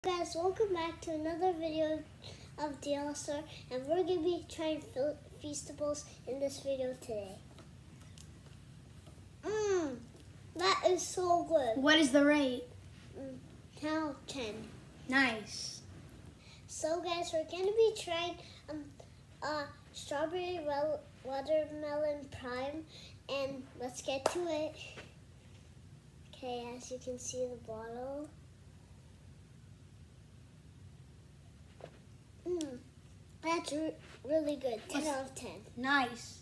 Guys, welcome back to another video of DLSR, and we're going to be trying feastables in this video today. That is so good. What is the rate? Now 10. Nice. So guys, we're going to be trying strawberry watermelon prime, and let's get to it. Okay, as you can see the bottle. That's really good. 10 out of 10. Nice.